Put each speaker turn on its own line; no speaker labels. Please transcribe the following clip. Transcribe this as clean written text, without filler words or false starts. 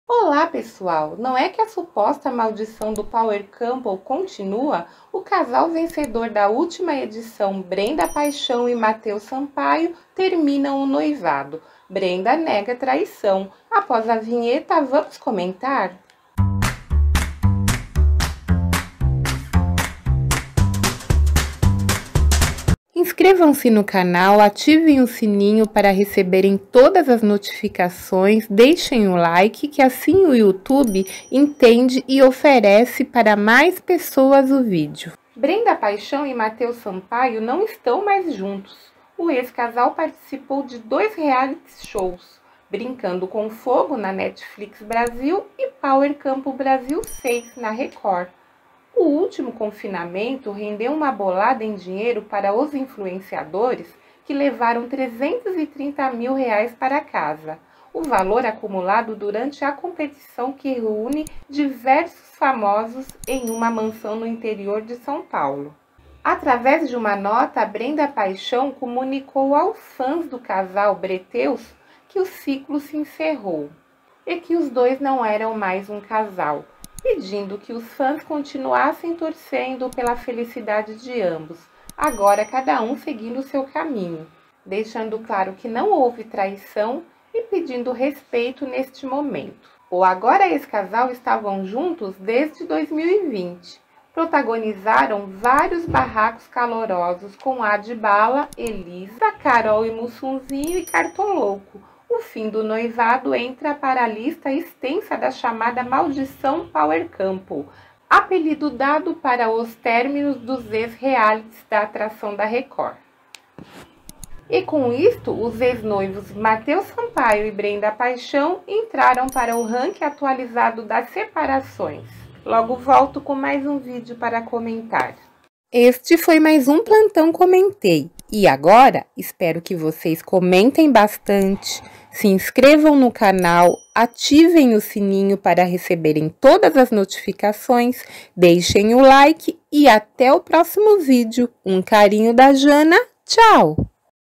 Olá, pessoal! Não é que a suposta maldição do Power Couple continua? O casal vencedor da última edição, Brenda Paixão e Matheus Sampaio, terminam o noivado. Brenda nega traição. Após a vinheta, vamos comentar? Inscrevam-se no canal, ativem o sininho para receberem todas as notificações, deixem o like que assim o YouTube entende e oferece para mais pessoas o vídeo. Brenda Paixão e Matheus Sampaio não estão mais juntos. O ex-casal participou de 2 reality shows, Brincando com Fogo na Netflix Brasil e Power Couple Brasil 6 na Record. O último confinamento rendeu uma bolada em dinheiro para os influenciadores que levaram R$330 mil para casa, o valor acumulado durante a competição que reúne diversos famosos em uma mansão no interior de São Paulo. Através de uma nota, Brenda Paixão comunicou aos fãs do casal Breteus que o ciclo se encerrou e que os dois não eram mais um casal, pedindo que os fãs continuassem torcendo pela felicidade de ambos, agora cada um seguindo seu caminho, deixando claro que não houve traição e pedindo respeito neste momento. O agora ex-casal estavam juntos desde 2020. Protagonizaram vários barracos calorosos com Adbala, Elisa, Carol e Mussunzinho e Cartolouco. O fim do noivado entra para a lista extensa da chamada Maldição Power Couple, apelido dado para os términos dos ex-realities da atração da Record. E com isto, os ex-noivos Matheus Sampaio e Brenda Paixão entraram para o ranking atualizado das separações. Logo volto com mais um vídeo para comentar. Este foi mais um Plantão Comentei. E agora, espero que vocês comentem bastante, se inscrevam no canal, ativem o sininho para receberem todas as notificações, deixem o like e até o próximo vídeo. Um carinho da Jana, tchau!